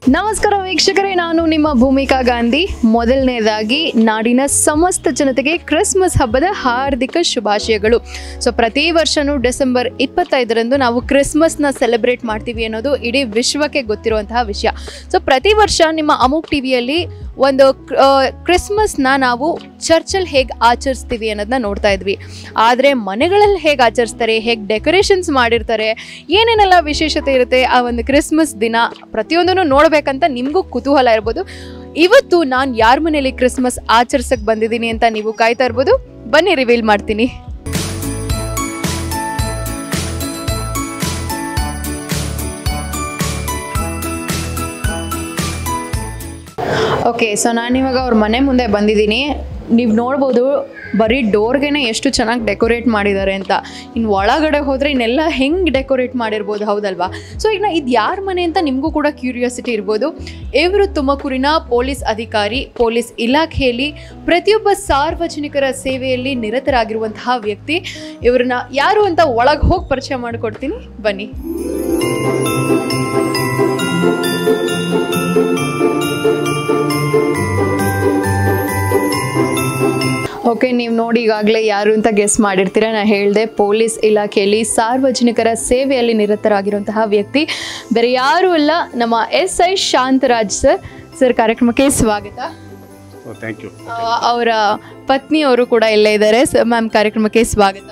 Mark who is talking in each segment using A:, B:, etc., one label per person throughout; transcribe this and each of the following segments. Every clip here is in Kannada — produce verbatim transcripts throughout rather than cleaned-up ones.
A: ನಮಸ್ಕಾರ ವೀಕ್ಷಕರೇ, ನಾನು ನಿಮ್ಮ ಭೂಮಿಕಾ ಗಾಂಧಿ. ಮೊದಲನೇದಾಗಿ ನಾಡಿನ ಸಮಸ್ತ ಜನತೆಗೆ ಕ್ರಿಸ್ಮಸ್ ಹಬ್ಬದ ಹಾರ್ದಿಕ ಶುಭಾಶಯಗಳು. ಸೊ ಪ್ರತಿ ವರ್ಷವೂ ಡಿಸೆಂಬರ್ ಇಪ್ಪತ್ತೈದರಂದು ನಾವು ಕ್ರಿಸ್ಮಸ್ನ ಸೆಲೆಬ್ರೇಟ್ ಮಾಡ್ತೀವಿ ಅನ್ನೋದು ಇಡೀ ವಿಶ್ವಕ್ಕೆ ಗೊತ್ತಿರುವಂತಹ ವಿಷಯ. ಸೊ ಪ್ರತಿ ವರ್ಷ ನಿಮ್ಮ ಅಮೋಘ್ ಟಿವಿಯಲ್ಲಿ ಒಂದು ಕ್ರಿಸ್ಮಸ್ನ ನಾವು ಚರ್ಚಲ್ಲಿ ಹೇಗೆ ಆಚರಿಸ್ತೀವಿ ಅನ್ನೋದನ್ನ ನೋಡ್ತಾ ಇದ್ವಿ. ಆದರೆ ಮನೆಗಳಲ್ಲಿ ಹೇಗೆ ಆಚರಿಸ್ತಾರೆ, ಹೇಗೆ ಡೆಕೋರೇಷನ್ಸ್ ಮಾಡಿರ್ತಾರೆ, ಏನೇನೆಲ್ಲ ವಿಶೇಷತೆ ಇರುತ್ತೆ ಆ ಒಂದು ಕ್ರಿಸ್ಮಸ್ ದಿನ ಪ್ರತಿಯೊಂದನ್ನು ನೋಡಬೇಕಂತ ನಿಮಗೂ ಕುತೂಹಲ ಇರ್ಬೋದು. ಇವತ್ತು ನಾನು ಯಾರ ಮನೇಲಿ ಕ್ರಿಸ್ಮಸ್ ಆಚರಿಸಕ್ಕೆ ಬಂದಿದ್ದೀನಿ ಅಂತ ನೀವು ಕಾಯ್ತಾ ಇರ್ಬೋದು. ಬನ್ನಿ ರಿವೀಲ್ ಮಾಡ್ತೀನಿ. ಓಕೆ, ಸೊ ನಾನು ಇವಾಗ ಅವ್ರ ಮನೆ ಮುಂದೆ ಬಂದಿದ್ದೀನಿ. ನೀವು ನೋಡ್ಬೋದು ಬರೀ ಡೋರ್ಗೆ ಎಷ್ಟು ಚೆನ್ನಾಗಿ ಡೆಕೋರೇಟ್ ಮಾಡಿದ್ದಾರೆ ಅಂತ. ಇನ್ನು ಒಳಗಡೆ ಹೋದರೆ ಇನ್ನೆಲ್ಲ ಹೆಂಗೆ ಡೆಕೋರೇಟ್ ಮಾಡಿರ್ಬೋದು, ಹೌದಲ್ವಾ? ಸೊ ಈಗ ಇದು ಯಾರ ಮನೆ ಅಂತ ನಿಮಗೂ ಕೂಡ ಕ್ಯೂರಿಯಾಸಿಟಿ ಇರ್ಬೋದು. ಇವರು ತುಮಕೂರಿನ ಪೊಲೀಸ್ ಅಧಿಕಾರಿ, ಪೊಲೀಸ್ ಇಲಾಖೆಯಲ್ಲಿ ಪ್ರತಿಯೊಬ್ಬ ಸಾರ್ವಜನಿಕರ ಸೇವೆಯಲ್ಲಿ ನಿರತರಾಗಿರುವಂತಹ ವ್ಯಕ್ತಿ. ಇವ್ರನ್ನ ಯಾರು ಅಂತ ಒಳಗೆ ಹೋಗಿ ಪರಿಚಯ ಮಾಡಿಕೊಡ್ತೀನಿ, ಬನ್ನಿ. ಓಕೆ, ನೀವು ನೋಡಿ ಈಗಾಗಲೇ ಯಾರು ಅಂತ ಗೆಸ್ ಮಾಡಿರ್ತೀರ. ನಾನು ಹೇಳಿದೆ ಪೊಲೀಸ್ ಇಲಾಖೆಯಲ್ಲಿ ಸಾರ್ವಜನಿಕರ ಸೇವೆಯಲ್ಲಿ ನಿರತರಾಗಿರುವಂತಹ ವ್ಯಕ್ತಿ ಬೇರೆ ಯಾರೂ ಅಲ್ಲ, ನಮ್ಮ S I Shantaraj sir. Sir, ಕಾರ್ಯಕ್ರಮಕ್ಕೆ ಸ್ವಾಗತ.
B: Thank you.
A: ಅವರ ಪತ್ನಿಯವರು ಕೂಡ ಇಲ್ಲೇ ಇದ್ದಾರೆ. ಮ್ಯಾಮ್, ಕಾರ್ಯಕ್ರಮಕ್ಕೆ ಸ್ವಾಗತ.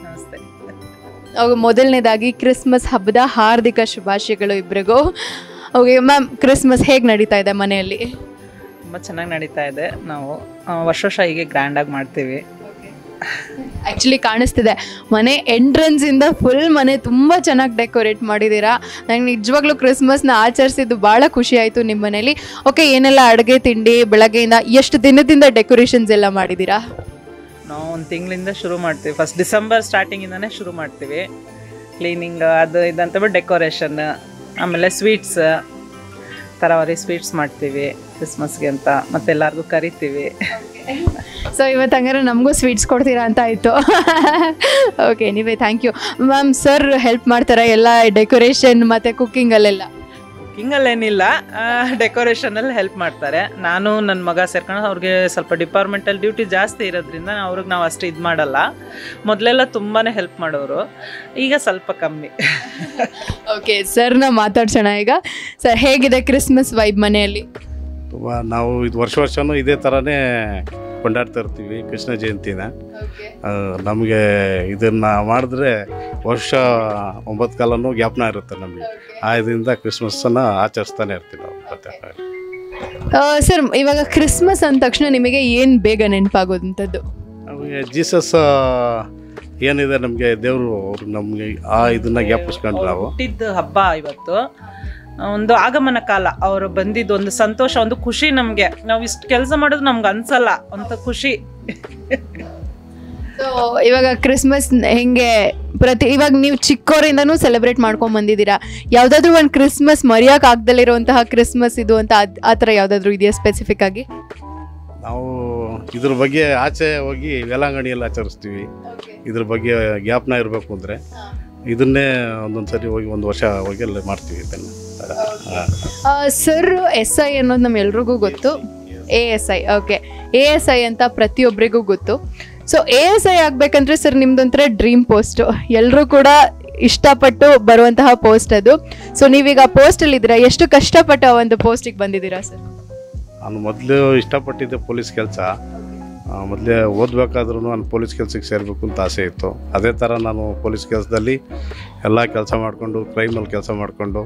A: ಮೊದಲನೇದಾಗಿ ಕ್ರಿಸ್ಮಸ್ ಹಬ್ಬದ ಹಾರ್ದಿಕ ಶುಭಾಶಯಗಳು ಇಬ್ಬರಿಗೂ. ಓಕೆ ಮ್ಯಾಮ್, ಕ್ರಿಸ್ಮಸ್ ಹೇಗೆ ನಡೀತಾ ಇದೆ ಮನೆಯಲ್ಲಿ?
C: ತುಂಬ ಚೆನ್ನಾಗಿ ನಡೀತಾ ಇದೆ. ನಾವು ವರ್ಷ ವರ್ಷ ಹೀಗೆ ಗ್ರ್ಯಾಂಡಾಗಿ ಮಾಡ್ತೀವಿ.
A: ಆ್ಯಕ್ಚುಲಿ ಕಾಣಿಸ್ತಿದೆ ಮನೆ ಎಂಟ್ರೆನ್ಸಿಂದ ಫುಲ್ ಮನೆ ತುಂಬ ಚೆನ್ನಾಗಿ ಡೆಕೋರೇಟ್ ಮಾಡಿದ್ದೀರಾ. ನಂಗೆ ನಿಜವಾಗ್ಲೂ ಕ್ರಿಸ್ಮಸ್ನ ಆಚರಿಸಿದ್ದು ಭಾಳ ಖುಷಿ ಆಯಿತು ನಿಮ್ಮ ಮನೇಲಿ. ಓಕೆ, ಏನೆಲ್ಲ ಅಡುಗೆ ತಿಂಡಿ ಬೆಳಗ್ಗೆಯಿಂದ ಎಷ್ಟು ದಿನದಿಂದ ಡೆಕೋರೇಷನ್ಸ್ ಎಲ್ಲ ಮಾಡಿದ್ದೀರಾ?
C: ನಾವು ಒಂದು ತಿಂಗಳಿಂದ ಶುರು ಮಾಡ್ತೀವಿ. ಫಸ್ಟ್ ಡಿಸೆಂಬರ್ ಸ್ಟಾರ್ಟಿಂಗಿಂದನೇ ಶುರು ಮಾಡ್ತೀವಿ. ಕ್ಲೀನಿಂಗ್ ಅದು ಇದಂತ ಬಿಟ್ಟು ಡೆಕೋರೇಷನ್, ಆಮೇಲೆ ಸ್ವೀಟ್ಸ್, ತರವಾರಿ ಸ್ವೀಟ್ಸ್ ಮಾಡ್ತೀವಿ ಕ್ರಿಸ್ಮಸ್ಗೆ ಅಂತ, ಮತ್ತೆ ಎಲ್ಲರಿಗೂ ಕರಿತೀವಿ.
A: ಸೊ ಇವತ್ತು ಹಂಗಾರೆ ನಮಗೂ ಸ್ವೀಟ್ಸ್ ಕೊಡ್ತೀರಾ ಅಂತ ಆಯಿತು. ಓಕೆ, ನೀವೇ thank you ma'am. Sir help ಮಾಡ್ತಾರಾ ಎಲ್ಲ ಡೆಕೋರೇಷನ್ ಮತ್ತು ಕುಕ್ಕಿಂಗಲ್ಲೆಲ್ಲ?
C: ಕುಕ್ಕಿಂಗಲ್ಲೇನಿಲ್ಲ, ಡೆಕೋರೇಷನಲ್ಲಿ ಹೆಲ್ಪ್ ಮಾಡ್ತಾರೆ. ನಾನು ನನ್ನ ಮಗ ಸೇರ್ಕೊಂಡು ಅವ್ರಿಗೆ ಸ್ವಲ್ಪ ಡಿಪಾರ್ಟ್ಮೆಂಟಲ್ಲಿ ಡ್ಯೂಟಿ ಜಾಸ್ತಿ ಇರೋದ್ರಿಂದ ಅವ್ರಿಗೆ ನಾವು ಅಷ್ಟು ಇದು ಮಾಡಲ್ಲ. ಮೊದಲೆಲ್ಲ ತುಂಬಾ ಹೆಲ್ಪ್ ಮಾಡೋರು, ಈಗ ಸ್ವಲ್ಪ ಕಮ್ಮಿ.
A: ಓಕೆ, ಸರ್ನ ಮಾತಾಡ್ಸೋಣ ಈಗ. ಸರ್, ಹೇಗಿದೆ ಕ್ರಿಸ್ಮಸ್ ವೈಬ್ ಮನೆಯಲ್ಲಿ?
B: ನಾವು ಇದು ವರ್ಷ ವರ್ಷವೂ ಇದೇ ಥರನೇ ಕೊಂಡಾಡ್ತಾ ಇರ್ತೀವಿ ಕೃಷ್ಣ ಜಯಂತಿನ. ನಮಗೆ ಇದನ್ನು ಮಾಡಿದ್ರೆ ವರ್ಷ ಒಂಬತ್ತು ಕಾಲನೂ ಜ್ಞಾಪನ ಇರುತ್ತೆ ನಮಗೆ. ಆ ಇದರಿಂದ ಕ್ರಿಸ್ಮಸ್ಸನ್ನು ಆಚರಿಸ್ತಾನೆ ಇರ್ತೀವಿ ನಾವು. ಮತ್ತೆ
A: ಸರ್, ಇವಾಗ ಕ್ರಿಸ್ಮಸ್ ಅಂದ ತಕ್ಷಣ ನಿಮಗೆ ಏನು ಬೇಗ ನೆನಪಾಗೋದಂಥದ್ದು?
B: ನಮಗೆ ಜೀಸಸ್ ಏನಿದೆ, ನಮಗೆ ದೇವರು ಅವರು ನಮಗೆ ಆ ಇದನ್ನು ಜ್ಞಾಪಿಸ್ಕೊಂಡು ನಾವು
C: ಹುಟ್ಟಿದ ಹಬ್ಬ ಇವತ್ತು. ಒಂದು ಆಗಮನ ಕಾಲ, ಅವರು ಬಂದಿದ್ದು ಒಂದು ಸಂತೋಷ, ಒಂದು ಖುಷಿ. ನಮಗೆ ನಾವು ಇಷ್ಟು ಕೆಲಸ ಮಾಡೋದು ನಮ್ಗೆ ಅನ್ಸಲ್ಲ ಅಂತ ಖುಷಿ.
A: ಸೊ ಇವಾಗ ಕ್ರಿಸ್ಮಸ್ ಹೆಂಗೆ ಪ್ರತಿ ಇವಾಗ ನೀವು ಚಿಕ್ಕವರಿಂದನೂ ಸೆಲೆಬ್ರೇಟ್ ಮಾಡ್ಕೊಂಡು ಬಂದಿದ್ದೀರಾ. ಯಾವುದಾದ್ರೂ ಒಂದು ಕ್ರಿಸ್ಮಸ್ ಮರೆಯೋಕೆ ಆಗ್ದಲ್ಲಿರುವಂತಹ ಕ್ರಿಸ್ಮಸ್ ಇದು ಅಂತ ಆ ಥರ ಯಾವುದಾದ್ರೂ ಇದೆಯಾ ಸ್ಪೆಸಿಫಿಕ್ ಆಗಿ?
B: ನಾವು ಇದ್ರ ಬಗ್ಗೆ ಆಚೆ ಹೋಗಿ ವೇಲಾಂಗಣಿಯಲ್ಲಿ ಆಚರಿಸ್ತೀವಿ. ಇದ್ರ ಬಗ್ಗೆ ಜ್ಞಾಪನ ಇರಬೇಕು ಅಂದರೆ ಇದನ್ನೇ ಒಂದೊಂದು ಸರಿ ಹೋಗಿ ಒಂದು ವರ್ಷ ಹೋಗಿ ಅಲ್ಲಿ ಮಾಡ್ತೀವಿ ಇದನ್ನು.
A: ಸರ್, ಎಸ್ ಐ ಅನ್ನೋದು ನಮ್ಮೆಲ್ರಿಗೂ ಗೊತ್ತು. A S I, okay, A S I ಅಂತ ಪ್ರತಿಯೊಬ್ಬರಿಗೂ ಗೊತ್ತು. ಸೊ ಎ ಎಸ್ ಐ ಆಗಬೇಕಂದ್ರೆ ಸರ್ ನಿಮ್ದೊಂಥರ ಡ್ರೀಮ್ ಪೋಸ್ಟು, ಎಲ್ಲರೂ ಕೂಡ ಇಷ್ಟಪಟ್ಟು ಬರುವಂತಹ ಪೋಸ್ಟ್ ಅದು. ಸೊ ನೀವೀಗ ಪೋಸ್ಟಲ್ಲಿ ಇದ್ದೀರಾ, ಎಷ್ಟು ಕಷ್ಟಪಟ್ಟು ಆ ಒಂದು ಪೋಸ್ಟಿಗೆ ಬಂದಿದ್ದೀರಾ ಸರ್?
B: ನಾನು ಮೊದಲು ಇಷ್ಟಪಟ್ಟಿದ್ದೆ ಪೊಲೀಸ್ ಕೆಲಸ. ಮೊದಲೇ ಓದಬೇಕಾದ್ರೂ ನಾನು ಪೊಲೀಸ್ ಕೆಲಸಕ್ಕೆ ಸೇರಬೇಕು ಅಂತ ಆಸೆ ಇತ್ತು. ಅದೇ ಥರ ನಾನು ಪೊಲೀಸ್ ಕೆಲಸದಲ್ಲಿ ಎಲ್ಲ ಕೆಲಸ ಮಾಡಿಕೊಂಡು ಕ್ರೈಮಲ್ಲಿ ಕೆಲಸ ಮಾಡಿಕೊಂಡು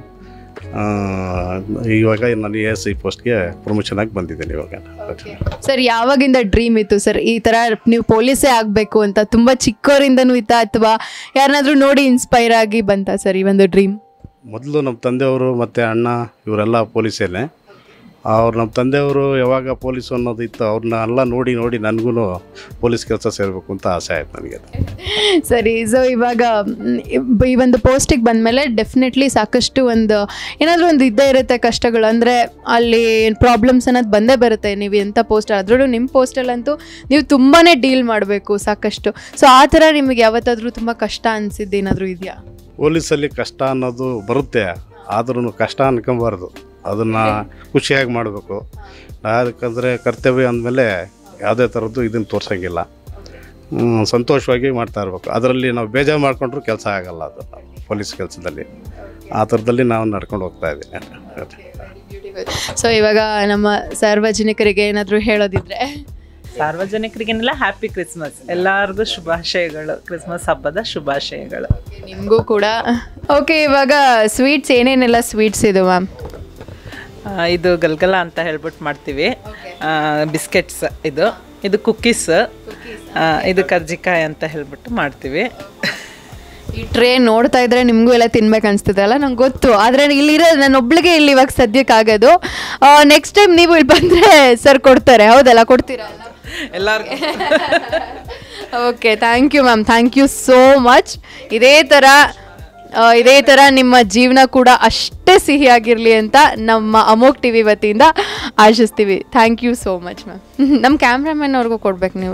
B: ಇವಾಗ ನಾನು ಎ ಎಸ್ ಐ ಪೋಸ್ಟ್ಗೆ ಪ್ರಮೋಷನ್ ಆಗಿ ಬಂದಿದ್ದೇನೆ ಇವಾಗ.
A: ಸರ್, ಯಾವಾಗಿಂದ ಡ್ರೀಮ್ ಇತ್ತು ಸರ್ ಈ ಥರ ನೀವು ಪೊಲೀಸೇ ಆಗಬೇಕು ಅಂತ? ತುಂಬ ಚಿಕ್ಕವರಿಂದನೂ ಇತ್ತಾ ಅಥವಾ ಯಾರನ್ನಾದ್ರೂ ನೋಡಿ ಇನ್ಸ್ಪೈರ್ ಆಗಿ ಬಂತಾ ಸರ್ ಈ ಒಂದು ಡ್ರೀಮ್?
B: ಮೊದಲು ನಮ್ಮ ತಂದೆಯವರು ಮತ್ತು ಅಣ್ಣ ಇವರೆಲ್ಲ ಪೊಲೀಸೇನೆ. ಅವ್ರು ನಮ್ಮ ತಂದೆಯವರು ಯಾವಾಗ ಪೊಲೀಸು ಅನ್ನೋದು ಇತ್ತು, ಅವ್ರನ್ನ ಎಲ್ಲ ನೋಡಿ ನೋಡಿ ನನಗೂ ಪೊಲೀಸ್ ಕೆಲಸ ಸೇರಬೇಕು ಅಂತ ಆಸೆ ಆಯ್ತು ನನಗೆ.
A: ಸರಿ, ಸೊ ಇವಾಗ ಈ ಒಂದು ಪೋಸ್ಟಿಗೆ ಬಂದಮೇಲೆ ಡೆಫಿನೆಟ್ಲಿ ಸಾಕಷ್ಟು ಒಂದು ಏನಾದರೂ ಒಂದು ಇದ್ದೇ ಇರುತ್ತೆ ಕಷ್ಟಗಳು. ಅಂದರೆ ಅಲ್ಲಿ ಪ್ರಾಬ್ಲಮ್ಸ್ ಅನ್ನೋದು ಬಂದೇ ಬರುತ್ತೆ. ನೀವು ಎಂಥ ಪೋಸ್ಟ್ ಆದ್ರೂ ನಿಮ್ಮ ಪೋಸ್ಟಲ್ಲಂತೂ ನೀವು ತುಂಬಾ ಡೀಲ್ ಮಾಡಬೇಕು ಸಾಕಷ್ಟು. ಸೊ ಆ ಥರ ನಿಮಗೆ ಯಾವತ್ತಾದರೂ ತುಂಬ ಕಷ್ಟ ಅನಿಸಿದ್ದು ಏನಾದರೂ ಇದೆಯಾ?
B: ಪೊಲೀಸಲ್ಲಿ ಕಷ್ಟ ಅನ್ನೋದು ಬರುತ್ತೆ, ಆದ್ರೂ ಕಷ್ಟ ಅನ್ಕೊಬಾರ್ದು. ಅದನ್ನು ಖುಷಿಯಾಗಿ ಮಾಡಬೇಕು. ಯಾಕಂದರೆ ಕರ್ತವ್ಯ ಅಂದಮೇಲೆ ಯಾವುದೇ ಥರದ್ದು ಇದನ್ನು ತೋರ್ಸೋಂಗಿಲ್ಲ, ಸಂತೋಷವಾಗಿ ಮಾಡ್ತಾ ಇರಬೇಕು. ಅದರಲ್ಲಿ ನಾವು ಬೇಜಾರು ಮಾಡಿಕೊಂಡ್ರೂ ಕೆಲಸ ಆಗೋಲ್ಲ. ಅದು ಪೊಲೀಸ್ ಕೆಲಸದಲ್ಲಿ ಆ ಥರದಲ್ಲಿ ನಾವು ನಡ್ಕೊಂಡು ಹೋಗ್ತಾ ಇದ್ದೀವಿ.
A: ಸೊ ಇವಾಗ ನಮ್ಮ ಸಾರ್ವಜನಿಕರಿಗೆ ಏನಾದರೂ ಹೇಳೋದಿದ್ರೆ?
C: ಸಾರ್ವಜನಿಕರಿಗೆಲ್ಲ ಹ್ಯಾಪಿ ಕ್ರಿಸ್ಮಸ್, ಎಲ್ಲರಿಗೂ ಶುಭಾಶಯಗಳು, ಕ್ರಿಸ್ಮಸ್ ಹಬ್ಬದ ಶುಭಾಶಯಗಳು.
A: ನಿಮಗೂ ಕೂಡ. ಓಕೆ, ಇವಾಗ ಸ್ವೀಟ್ಸ್ ಏನೇನೆಲ್ಲ ಸ್ವೀಟ್ಸ್ ಇದು ಮ್ಯಾಮ್?
C: ಇದು ಗಲ್ಗಲ ಅಂತ ಹೇಳ್ಬಿಟ್ಟು ಮಾಡ್ತೀವಿ, ಬಿಸ್ಕೆಟ್ಸ್. ಇದು ಇದು ಕುಕ್ಕೀಸ್, ಇದು ಕರ್ಜಿಕಾಯಿ ಅಂತ ಹೇಳ್ಬಿಟ್ಟು ಮಾಡ್ತೀವಿ.
A: ಈ ಟ್ರೇ ನೋಡ್ತಾ ಇದ್ರೆ ನಿಮಗೂ ಎಲ್ಲ ತಿನ್ಬೇಕು ಅನಿಸ್ತದಲ್ಲ, ನಂಗೆ ಗೊತ್ತು. ಆದರೆ ಇಲ್ಲಿರೋ ನಾನು ಒಬ್ಳಿಗೆ ಇಲ್ಲಿ ಇವಾಗ ಸದ್ಯಕ್ಕೆ ಆಗೋದು. ನೆಕ್ಸ್ಟ್ ಟೈಮ್ ನೀವು ಇಲ್ಲಿ ಬಂದರೆ ಸರ್ ಕೊಡ್ತಾರೆ, ಹೌದಲ್ಲ? ಕೊಡ್ತೀರಾ
C: ಎಲ್ಲರಿಗೂ?
A: Okay, thank you ma'am, thank you so much. ಇದೇ ಥರ ಇದೇ ಥರ ನಿಮ್ಮ ಜೀವನ ಕೂಡ ಅಷ್ಟೇ ಸಿಹಿಯಾಗಿರಲಿ ಅಂತ ನಮ್ಮ ಅಮೋಘ್ ಟಿ ವಿ ವತಿಯಿಂದ ಆಶಿಸ್ತೀವಿ. Thank you so much ma'am. ನಮ್ಮ ಕ್ಯಾಮ್ರಾಮನ್ ಅವ್ರಿಗೂ ಕೊಡ್ಬೇಕು ನೀವು.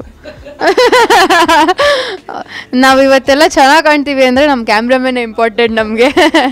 A: ನಾವು ಇವತ್ತೆಲ್ಲ ಚೆನ್ನಾಗಿ ಕಾಣ್ತೀವಿ ಅಂದರೆ ನಮ್ಮ ಕ್ಯಾಮ್ರಾಮನ್ ಇಂಪಾರ್ಟೆಂಟ್ ನಮಗೆ.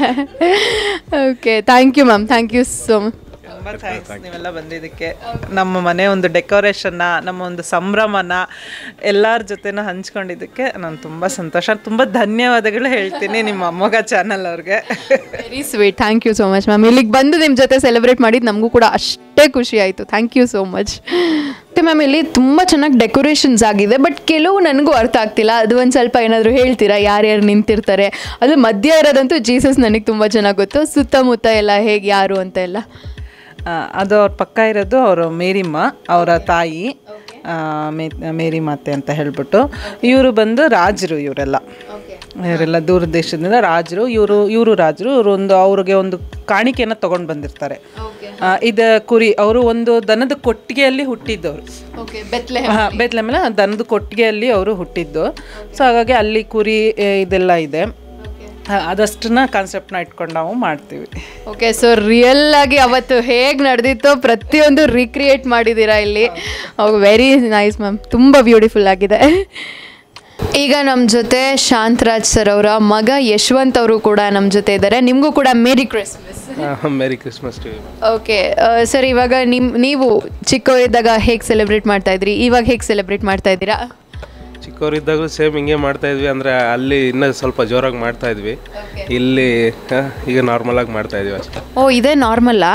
A: Okay, thank you ma'am, thank you so much.
C: ತುಂಬ ಥ್ಯಾಂಕ್ಸ್ ನೀವೆಲ್ಲ ಬಂದಿದ್ದಕ್ಕೆ. ನಮ್ಮ ಮನೆ ಒಂದು ಡೆಕೋರೇಷನ್ನ, ನಮ್ಮ ಒಂದು ಸಂಭ್ರಮನ ಎಲ್ಲರ ಜೊತೆನೂ ಹಂಚ್ಕೊಂಡಿದ್ದಕ್ಕೆ ನಾನು ತುಂಬ ಸಂತೋಷ, ತುಂಬ ಧನ್ಯವಾದಗಳು ಹೇಳ್ತೀನಿ ನಿಮ್ಮ ಅಮ್ಮಗ ಚಾನಲ್ ಅವ್ರಿಗೆ.
A: Very sweet, thank you so much ma'am. ಇಲ್ಲಿಗೆ ಬಂದು ನಿಮ್ಮ ಜೊತೆ ಸೆಲೆಬ್ರೇಟ್ ಮಾಡಿದ್ದು ನಮಗೂ ಕೂಡ ಅಷ್ಟೇ ಖುಷಿ ಆಯಿತು. Thank you so much. ಮತ್ತು ಮ್ಯಾಮ್ ಇಲ್ಲಿ ತುಂಬ ಚೆನ್ನಾಗಿ ಡೆಕೋರೇಷನ್ಸ್ ಆಗಿದೆ, ಬಟ್ ಕೆಲವು ನನಗೂ ಅರ್ಥ ಆಗ್ತಿಲ್ಲ. ಅದು ಒಂದು ಸ್ವಲ್ಪ ಏನಾದರೂ ಹೇಳ್ತೀರಾ? ಯಾರ್ಯಾರು ನಿಂತಿರ್ತಾರೆ? ಅದು ಮಧ್ಯ ಇರೋದಂತೂ ಜೀಸಸ್ ನನಗೆ ತುಂಬ ಚೆನ್ನಾಗಿ ಗೊತ್ತು. ಸುತ್ತಮುತ್ತ ಎಲ್ಲ ಹೇಗೆ, ಯಾರು ಅಂತ ಎಲ್ಲ?
C: ಅದು ಅವ್ರ ಪಕ್ಕ ಇರೋದು ಅವರು ಮೇರಿಮ್ಮ, ಅವರ ತಾಯಿ ಮೇ ಮೇರಿ ಮಾತೆ ಅಂತ ಹೇಳ್ಬಿಟ್ಟು. ಇವರು ಬಂದು ರಾಜರು, ಇವರೆಲ್ಲ ಇವರೆಲ್ಲ ದೂರ ದೇಶದಿಂದ ರಾಜರು. ಇವರು ಇವರು ರಾಜರು. ಇವರು ಒಂದು ಅವ್ರಿಗೆ ಒಂದು ಕಾಣಿಕೆಯನ್ನು ತೊಗೊಂಡು ಬಂದಿರ್ತಾರೆ. ಇದು ಕುರಿ, ಅವರು ಒಂದು ದನದ ಕೊಟ್ಟಿಗೆಯಲ್ಲಿ ಹುಟ್ಟಿದ್ದವರು. ಬೆತ್ಲೆಹೇಮ್ ದನದ ಕೊಟ್ಟಿಗೆಯಲ್ಲಿ ಅವರು ಹುಟ್ಟಿದ್ದು. ಸೊ ಹಾಗಾಗಿ ಅಲ್ಲಿ ಕುರಿ ಇದೆಲ್ಲ ಇದೆ. ಅದಷ್ಟನ್ನ ಕಾನ್ಸೆಪ್ಟ್ನ ಇಟ್ಕೊಂಡು ನಾವು ಮಾಡ್ತೀವಿ.
A: ಓಕೆ, ಸೊ ರಿಯಲ್ ಆಗಿ ಅವತ್ತು ಹೇಗೆ ನಡೆದಿತ್ತೋ ಪ್ರತಿಯೊಂದು ರೀಕ್ರಿಯೇಟ್ ಮಾಡಿದ್ದೀರಾ ಇಲ್ಲಿ. ವೆರಿ ನೈಸ್ ಮ್ಯಾಮ್, ತುಂಬ ಬ್ಯೂಟಿಫುಲ್ ಆಗಿದೆ. ಈಗ ನಮ್ಮ ಜೊತೆ ಶಾಂತರಾಜ್ ಸರ್ ಅವರ ಮಗ ಯಶವಂತ್ ಅವರು ಕೂಡ ನಮ್ಮ ಜೊತೆ ಇದ್ದಾರೆ. ನಿಮಗೂ ಕೂಡ merry Christmas.
D: Merry Christmas.
A: Okay sir, ಇವಾಗ ನಿಮ್ಮ ನೀವು ಚಿಕ್ಕವರಿದ್ದಾಗ ಹೇಗೆ ಸೆಲೆಬ್ರೇಟ್ ಮಾಡ್ತಾ ಇದ್ರಿ, ಇವಾಗ ಹೇಗೆ ಸೆಲೆಬ್ರೇಟ್ ಮಾಡ್ತಾ ಇದ್ದೀರಾ?
D: ಚಿಕ್ಕವರಿದ್ದಾಗಲೂ ಸೇಮ್ ಹಿಂಗೆ ಮಾಡ್ತಾ ಇದ್ವಿ. ಅಂದರೆ ಅಲ್ಲಿ ಇನ್ನೂ ಸ್ವಲ್ಪ ಜೋರಾಗಿ ಮಾಡ್ತಾ ಇದ್ವಿ, ಇಲ್ಲಿ ಈಗ ನಾರ್ಮಲ್ ಆಗಿ ಮಾಡ್ತಾ ಇದ್ವಿ ಅಷ್ಟೇ.
A: ಓ, ಇದೇ ನಾರ್ಮಲ್ಲಾ?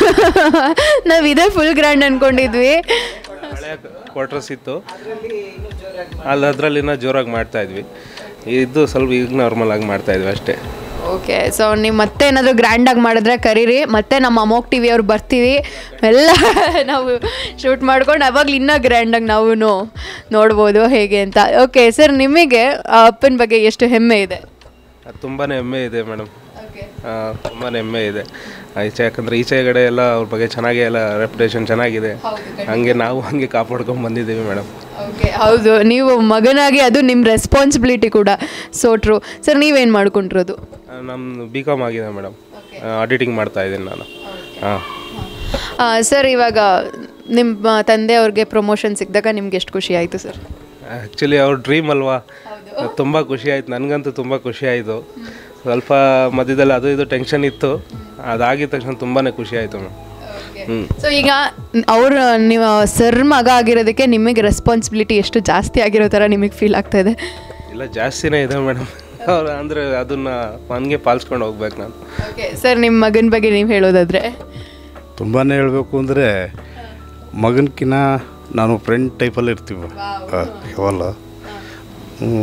A: ನಾವು ಇದೇ ಫುಲ್ ಗ್ರ್ಯಾಂಡ್ ಅನ್ಕೊಂಡಿದ್ವಿ.
D: ಹಳೆಯ ಕ್ವಾರ್ಟರ್ಸ್ ಇತ್ತು, ಅಲ್ಲಿ ಅದರಲ್ಲಿ ಇನ್ನೂ ಜೋರಾಗಿ ಮಾಡ್ತಾ ಇದ್ವಿ. ಇದು ಸ್ವಲ್ಪ ಈಗ ನಾರ್ಮಲ್ ಆಗಿ ಮಾಡ್ತಾ ಇದ್ವಿ ಅಷ್ಟೇ.
A: ಓಕೆ, ಸೊ ನೀವು ಮತ್ತೆ ಏನಾದರೂ ಗ್ರ್ಯಾಂಡಾಗಿ ಮಾಡಿದ್ರೆ ಕರೀರಿ, ಮತ್ತೆ ನಮ್ಮ ಅಮೋಘ್ ಟಿ ವಿ ಅವ್ರು ಬರ್ತೀವಿ, ಎಲ್ಲ ನಾವು ಶೂಟ್ ಮಾಡ್ಕೊಂಡು ಅವಾಗಲೂ ಇನ್ನೂ ಗ್ರ್ಯಾಂಡಾಗಿ ನಾವು ನೋಡ್ಬೋದು ಹೇಗೆ ಅಂತ. ಓಕೆ ಸರ್, ನಿಮಗೆ ಅಪ್ಪನ ಬಗ್ಗೆ ಎಷ್ಟು ಹೆಮ್ಮೆ ಇದೆ?
D: ತುಂಬಾ ಹೆಮ್ಮೆ ಇದೆ ಮೇಡಮ್, ತುಂಬಾ ಹೆಮ್ಮೆ ಇದೆ ಈಚೆ. ಯಾಕಂದರೆ ಈಚೆಗಡೆ ಎಲ್ಲ ಅವ್ರ ಬಗ್ಗೆ ಚೆನ್ನಾಗಿ ಎಲ್ಲ ರೆಪ್ಯುಟೇಷನ್ ಚೆನ್ನಾಗಿದೆ, ಹಾಗೆ ನಾವು ಹಾಗೆ ಕಾಪಾಡ್ಕೊಂಡು ಬಂದಿದ್ದೀವಿ ಮೇಡಮ್.
A: ಓಕೆ, ಹೌದು, ನೀವು ಮಗನಾಗಿ ಅದು ನಿಮ್ಮ ರೆಸ್ಪಾನ್ಸಿಬಿಲಿಟಿ ಕೂಡ. So true. ಸರ್, ನೀವೇನು ಮಾಡ್ಕೊಂಡಿರೋದು?
D: ನಮ್ಮ ಬಿ ಕಾಮ್ ಆಗಿದೆ ಮೇಡಮ್, ಆಡಿಟಿಂಗ್ ಮಾಡ್ತಾ ಇದ್ದೀನಿ ನಾನು. ಹಾಂ
A: ಸರ್, ಇವಾಗ ನಿಮ್ಮ ತಂದೆಯವ್ರಿಗೆ ಪ್ರಮೋಷನ್ ಸಿಕ್ಕಿದಾಗ ನಿಮ್ಗೆ ಎಷ್ಟು ಖುಷಿ ಆಯಿತು ಸರ್?
D: ಆ್ಯಕ್ಚುಲಿ ಅವ್ರ ಡ್ರೀಮ್ ಅಲ್ವಾ, ತುಂಬ ಖುಷಿ ಆಯಿತು, ನನಗಂತೂ ತುಂಬ ಖುಷಿ ಆಯಿತು. ಸ್ವಲ್ಪ ಮಧ್ಯದಲ್ಲಿ ಅದು ಇದು ಟೆನ್ಷನ್ ಇತ್ತು, ಅದಾಗಿದ ತಕ್ಷಣ ತುಂಬಾ ಖುಷಿ ಆಯಿತು ಮೇಡಮ್. ಹ್ಞೂ.
A: ಸೊ ಈಗ ಅವ್ರು ನೀವು ಸರ್ ಮಗ ಆಗಿರೋದಕ್ಕೆ ನಿಮಗೆ ರೆಸ್ಪಾನ್ಸಿಬಿಲಿಟಿ ಎಷ್ಟು ಜಾಸ್ತಿ ಆಗಿರೋ ಥರ ನಿಮಗೆ ಫೀಲ್ ಆಗ್ತಾ ಇದೆ?
D: ಇಲ್ಲ, ಜಾಸ್ತಿನೇ ಇದೆ ಮೇಡಮ್. ಅವ್ರು ಅಂದರೆ ಅದನ್ನು ನನಗೆ ಪಾಲಿಸ್ಕೊಂಡು ಹೋಗ್ಬೇಕು ನಾನು.
A: ಓಕೆ ಸರ್, ನಿಮ್ಮ ಮಗನ ಬಗ್ಗೆ ನೀವು ಹೇಳೋದಾದರೆ?
B: ತುಂಬಾ ಹೇಳಬೇಕು ಅಂದರೆ ಮಗನಕಿನ್ನ ನಾನು ಫ್ರೆಂಡ್ ಟೈಪಲ್ಲಿ ಇರ್ತೀವಿ ಯಾವಲ್ಲ. ಹ್ಞೂ,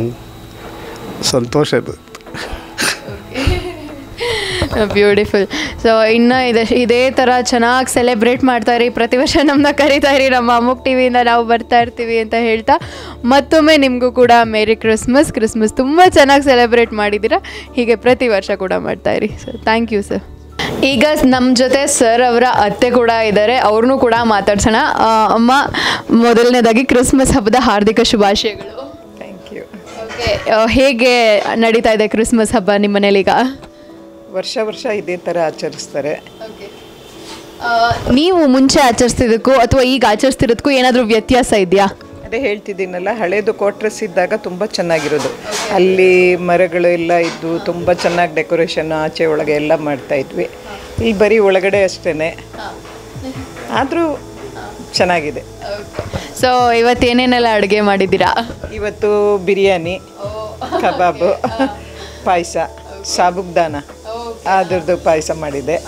B: ಸಂತೋಷ ಇದೆ.
A: ಬ್ಯೂಟಿಫುಲ್. ಸೊ ಇನ್ನು ಇದೆ ಇದೇ ಥರ ಚೆನ್ನಾಗಿ ಸೆಲೆಬ್ರೇಟ್ ಮಾಡ್ತಾ ಇರಿ, ಪ್ರತಿ ವರ್ಷ ನಮ್ಮನ್ನ ಕರೀತಾ ಇರಿ, ನಮ್ಮ ಅಮೋಘ್ ಟಿ ವಿಯಿಂದ ನಾವು ಬರ್ತಾ ಇರ್ತೀವಿ ಅಂತ ಹೇಳ್ತಾ ಮತ್ತೊಮ್ಮೆ ನಿಮಗೂ ಕೂಡ ಮೇರಿ ಕ್ರಿಸ್ಮಸ್. ಕ್ರಿಸ್ಮಸ್ ತುಂಬ ಚೆನ್ನಾಗಿ ಸೆಲೆಬ್ರೇಟ್ ಮಾಡಿದ್ದೀರಾ, ಹೀಗೆ ಪ್ರತಿ ವರ್ಷ ಕೂಡ ಮಾಡ್ತಾ ಇರಿ. So thank you sir. ಈಗ ನಮ್ಮ ಜೊತೆ ಸರ್ ಅವರ ಅತ್ತೆ ಕೂಡ ಇದ್ದಾರೆ, ಅವ್ರನ್ನೂ ಕೂಡ ಮಾತಾಡ್ಸೋಣ. ಅಮ್ಮ, ಮೊದಲನೇದಾಗಿ ಕ್ರಿಸ್ಮಸ್ ಹಬ್ಬದ ಹಾರ್ದಿಕ ಶುಭಾಶಯಗಳು.
C: Thank you.
A: ಓಕೆ, ಹೇಗೆ ನಡೀತಾ ಇದೆ ಕ್ರಿಸ್ಮಸ್ ಹಬ್ಬ ನಿಮ್ಮ ಮನೇಲೀಗ?
C: ವರ್ಷ ವರ್ಷ ಇದೇ ಥರ ಆಚರಿಸ್ತಾರೆ.
A: ನೀವು ಮುಂಚೆ ಆಚರಿಸ್ತಿದ್ದಕ್ಕೂ ಅಥವಾ ಈಗ ಆಚರಿಸ್ತಿರೋದಕ್ಕೂ ಏನಾದರೂ ವ್ಯತ್ಯಾಸ ಇದೆಯಾ?
C: ಅದೇ ಹೇಳ್ತಿದ್ದೀನಲ್ಲ, ಹಳೇದು ಕ್ವಾರ್ಟರ್ಸ್ ಇದ್ದಾಗ ತುಂಬ ಚೆನ್ನಾಗಿರೋದು, ಅಲ್ಲಿ ಮರಗಳು ಎಲ್ಲ ಇದ್ದು ತುಂಬ ಚೆನ್ನಾಗಿ ಡೆಕೋರೇಷನ್ ಆಚೆ ಒಳಗೆ ಎಲ್ಲ ಮಾಡ್ತಾಯಿದ್ವಿ.
E: ಇಲ್ಲಿ ಬರೀ ಒಳಗಡೆ ಅಷ್ಟೇ, ಆದರೂ ಚೆನ್ನಾಗಿದೆ.
A: ಸೊ ಇವತ್ತು ಏನೇನೆಲ್ಲ ಅಡುಗೆ ಮಾಡಿದ್ದೀರಾ?
E: ಇವತ್ತು ಬಿರಿಯಾನಿ, ಕಬಾಬು, ಪಾಯಸ, ಸಾಬುಗ್ದಾನ ಅದ್ರದ್ದು ಪಾಯಸ ಮಾಡಿದೆ.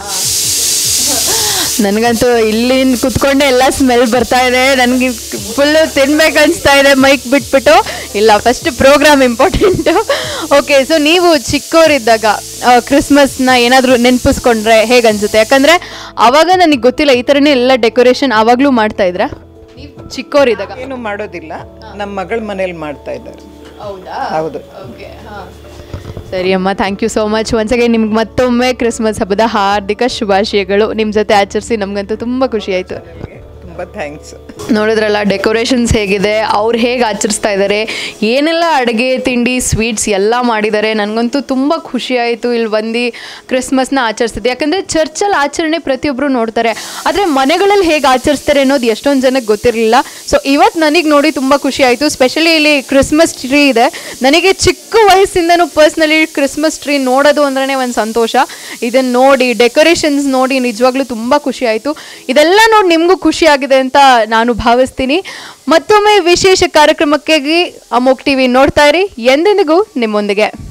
A: ನನಗಂತೂ ಇಲ್ಲಿಂದ ಕುತ್ಕೊಂಡೆ ಎಲ್ಲ ಸ್ಮೆಲ್ ಬರ್ತಾ ಇದೆ, ನನಗೆ ಫುಲ್ಲು ತಿನ್ಬೇಕು ಅನಿಸ್ತಾ ಇದೆ ಮೈಕ್ ಬಿಟ್ಬಿಟ್ಟು. ಇಲ್ಲ, first programme important. Okay, so ನೀವು ಚಿಕ್ಕವರಿದ್ದಾಗ ಕ್ರಿಸ್ಮಸ್ನ ಏನಾದರೂ ನೆನಪಿಸ್ಕೊಂಡ್ರೆ ಹೇಗೆ ಅನಿಸುತ್ತೆ? ಯಾಕಂದರೆ ಆವಾಗ ನನಗೆ ಗೊತ್ತಿಲ್ಲ ಈ ಥರನೇ ಎಲ್ಲ ಡೆಕೋರೇಷನ್ ಆವಾಗಲೂ ಮಾಡ್ತಾ ಇದ್ರಾ? ನೀವು ಚಿಕ್ಕವರಿದ್ದಾಗ
E: ಏನು ಮಾಡೋದಿಲ್ಲ, ನಮ್ಮ ಮಗಳ ಮನೇಲಿ ಮಾಡ್ತಾ ಇದ್ದಾರೆ.
A: ಹೌದಾ?
E: ಹೌದು.
A: ಓಕೆ, ಹಾಂ, ಸರಿ ಅಮ್ಮ, thank you so much. Once again ನಿಮ್ಗೆ ಮತ್ತೊಮ್ಮೆ ಕ್ರಿಸ್ಮಸ್ ಹಬ್ಬದ ಹಾರ್ದಿಕ ಶುಭಾಶಯಗಳು. ನಿಮ್ಮ ಜೊತೆ ಆಚರಿಸಿ ನಮಗಂತೂ ತುಂಬ ಖುಷಿ ಆಯಿತು.
E: ತುಂಬ ಥ್ಯಾಂಕ್ಸ್.
A: ನೋಡಿದ್ರಲ್ಲ ಡೆಕೋರೇಷನ್ಸ್ ಹೇಗಿದೆ, ಅವ್ರು ಹೇಗೆ ಆಚರಿಸ್ತಾ ಇದ್ದಾರೆ, ಏನೆಲ್ಲ ಅಡುಗೆ ತಿಂಡಿ ಸ್ವೀಟ್ಸ್ ಎಲ್ಲ ಮಾಡಿದ್ದಾರೆ. ನನಗಂತೂ ತುಂಬ ಖುಷಿ ಆಯಿತು ಇಲ್ಲಿ ಬಂದು ಕ್ರಿಸ್ಮಸ್ನ ಆಚರಿಸ್ತಿದ್ದೆ. ಯಾಕಂದರೆ ಚರ್ಚಲ್ಲಿ ಆಚರಣೆ ಪ್ರತಿಯೊಬ್ಬರು ನೋಡ್ತಾರೆ, ಆದರೆ ಮನೆಗಳಲ್ಲಿ ಹೇಗೆ ಆಚರಿಸ್ತಾರೆ ಅನ್ನೋದು ಎಷ್ಟೊಂದು ಜನಕ್ಕೆ ಗೊತ್ತಿರಲಿಲ್ಲ. ಸೊ ಇವತ್ತು ನನಗೆ ನೋಡಿ ತುಂಬ ಖುಷಿ ಆಯಿತು. ಸ್ಪೆಷಲಿ ಇಲ್ಲಿ ಕ್ರಿಸ್ಮಸ್ ಟ್ರೀ ಇದೆ. ನನಗೆ ಚಿಕ್ಕ ವಯಸ್ಸಿಂದನೂ ಪರ್ಸ್ನಲಿ ಕ್ರಿಸ್ಮಸ್ ಟ್ರೀ ನೋಡೋದು ಅಂದ್ರೆ ಒಂದು ಸಂತೋಷ. ಇದನ್ನು ನೋಡಿ ಡೆಕೋರೇಷನ್ಸ್ ನೋಡಿ ನಿಜವಾಗ್ಲೂ ತುಂಬ ಖುಷಿ ಆಯಿತು. ಇದೆಲ್ಲ ನೋಡಿ ನಿಮಗೂ ಖುಷಿ ಆಗಿದೆ ಅಂತ ನಾನು ಭಾವಿಸ್ತೀನಿ. ಮತ್ತೊಮ್ಮೆ ವಿಶೇಷ ಕಾರ್ಯಕ್ರಮಕ್ಕಾಗಿ ಅಮೋಘ್ ಟಿವಿ ನೋಡ್ತಾ ಇರಿ, ಎಂದೆಂದಿಗೂ ನಿಮ್ಮೊಂದಿಗೆ.